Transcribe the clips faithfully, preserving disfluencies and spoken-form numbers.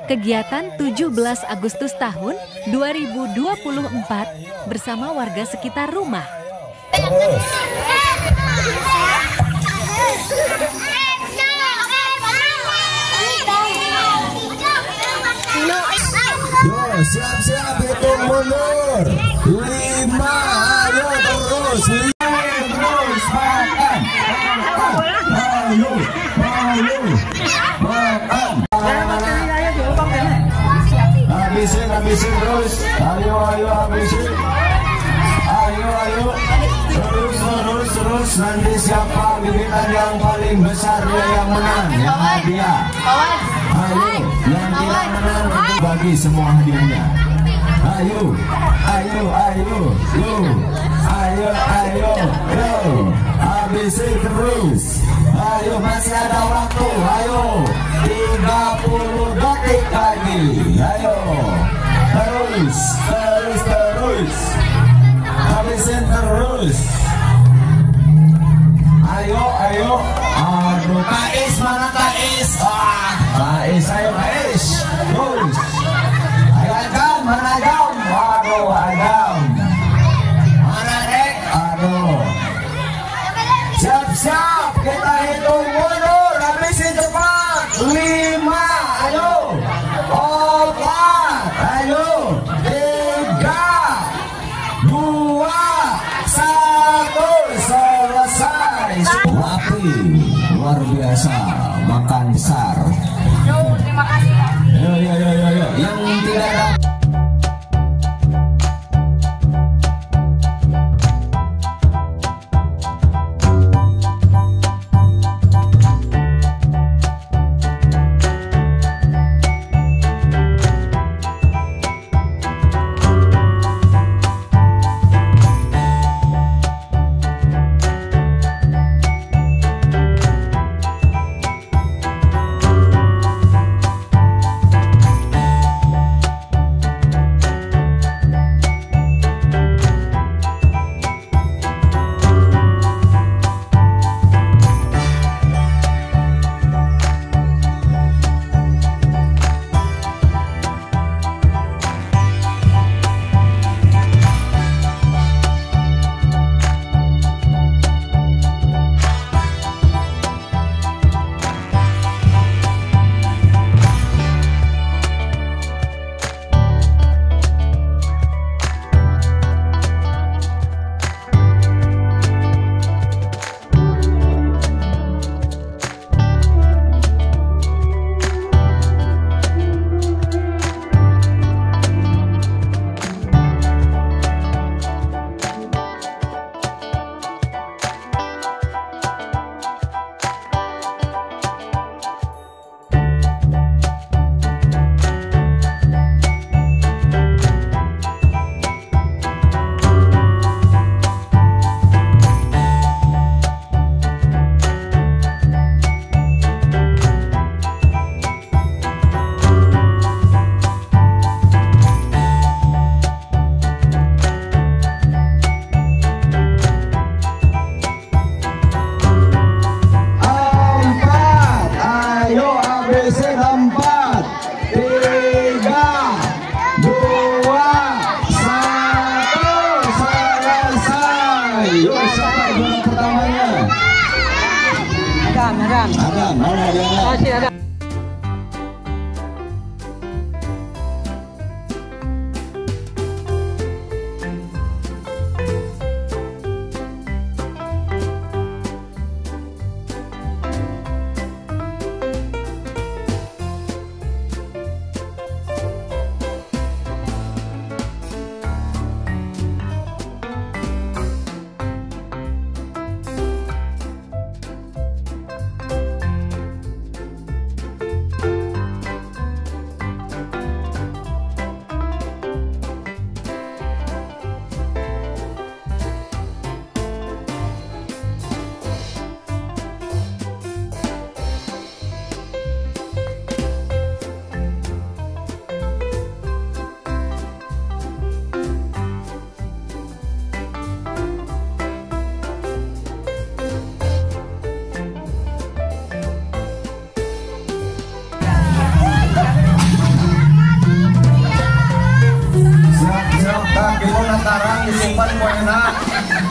Kegiatan tujuh belas Agustus tahun dua ribu dua puluh empat bersama warga sekitar rumah. Yo, siap-siap hitung mundur. Lima, ayo terus. Lima, terus makan. Ayo, ayo, makan. Habisin, habisin terus. Ayo, ayo, habisin. Ayo, ayo. Terus, terus, terus. Nanti siapa gigitan yang paling besar dia yang menang, yang hadiah. Ayo, yang tidak menang untuk bagi semua hadiahnya. Ayo, ayo, ayo, yo, ayo, ayo, yo, habisin terus. Ayo, masih ada waktu. Ayo, tiga puluh detik lagi. Ayo, terus, terus, terus, habisin terus. Ayo, ayo, aduh, Kais mana Kais? Ah, Kais, ayo Kais, terus. Ayo Agam, mana Agam? Aduh, Agam. Mana Dek? Aduh. Siap-siap, kita hitung mundur, habisin cepat. Lima, ayo. Empat, ayo. Tiga, dua, satu, selesai. Wapi, luar biasa, makan besar. Terima kasih. Yo, yo, yo, yo, yo. Yang tidak ada.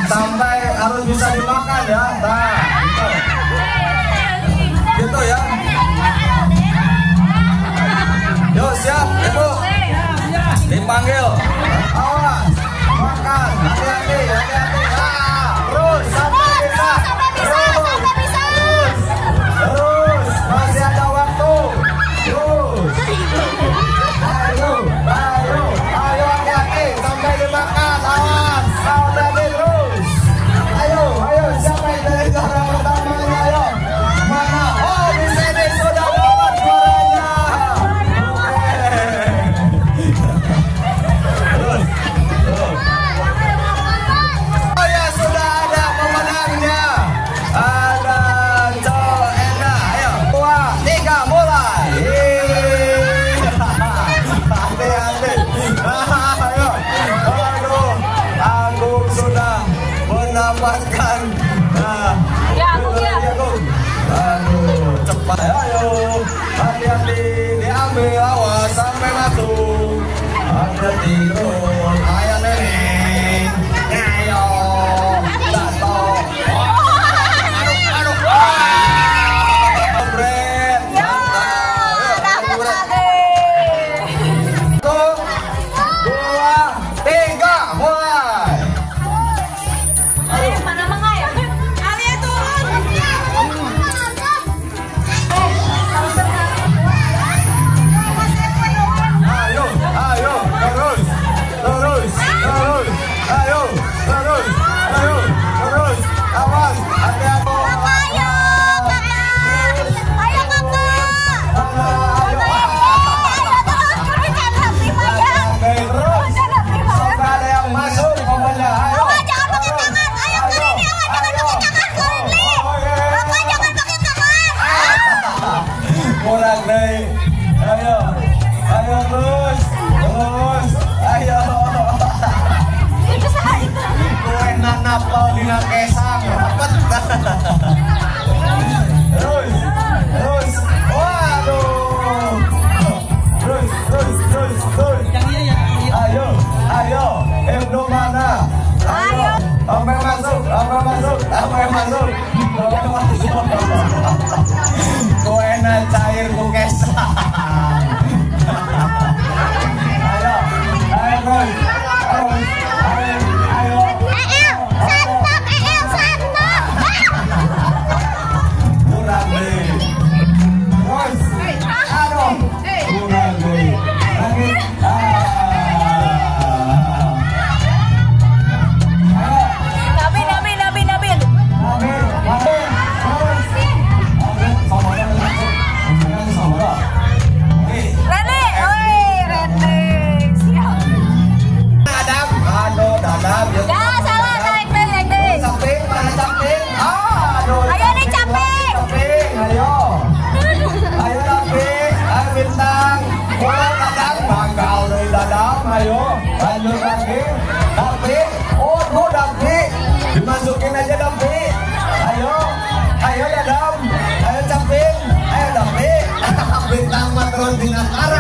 sampai harus bisa dimakan ya. Nah, gitu, gitu ya. Yuk siap, ibu. Dipanggil. Awas, makan. Hati-hati, hati-hati. Ah, terus sampai bisa. Terus, terus, masih ada waktu. Terus. Ayo, ayo, ayo hati-hati sampai dimakan. Awas, hati-hati terus. Ayo, ayo, siapa yang dari orang pertamanya? Ayo, mana? Oh, di sini sudah dapat suaranya. Terus, terus. Oh ya, sudah ada pemenangnya. Ada Joena. Ayo, dua, tiga, mulai. Hati-hati. Ayo, aduh, Agung sudah mendapatkan. Nah, Ya, Agung, ya. Agung. Aduh, cepat. Ayo, hati-hati, diambil, awas sampai masuk. Hati-hati, terus. Ayo, Neneng. Ayo, jatuh. Aduh, aduh. Bret. Satu, dua, tiga, mulai. Eh, mana mangga ya? Alia turun. Ayo, ayo, terus, terus, terus, ayo, terus, ayo, terus, awas, hati-hati. Ayo, kakak. Ayo, kakak. Ayo, Ayo, terus. Jangan terima ya. terus, Jangan terima ya. sampai ada yang masuk, pokoknya, ayo. Kakak, jangan pakai tangan. Ayo, keren nih. Kakak, jangan pakai tangan. Keren nih. Kakak, jangan pakai tangan. Kurang deh, ayo, ayo terus, terus, ayo. Itu salah itu. Kue nanapal dina kesang, rapet. Terus, terus, waduh. Terus, terus, terus, terus. Ayo, ayo, Ibnu mana? Ayo, sampai masuk, sampai masuk, sampai masuk, sampai masuk. Kue na cair ku kesang. Ayo, ayo terus, terus, ayo, ayo. Santap, eh, santap. Kurang deh. Terus, aduh, kurang deh. Lagi, ah. Ayo, Nabi, Nabi, Nabi, Nabi. Nabi, Nabi, terus. Nabi, sama dia langsung. Jangan sama dia. Oke. Rene, oi, Rene. Siap. Dadam, aduh, dadam. Ya, salah, naik deh, naik deh. Caping, mana caping? Ah, aduh. Ayo nih, caping. Caping, ayo. Ayo caping, ayo bintang. Oh, dadam, banggal dari dadam, ayo. Lanjut lagi. Caping, oh, tuh caping. Dimasukin aja caping. Ayo, ayo dadam. Ayo caping, ayo caping. Bintang mah terus di antara.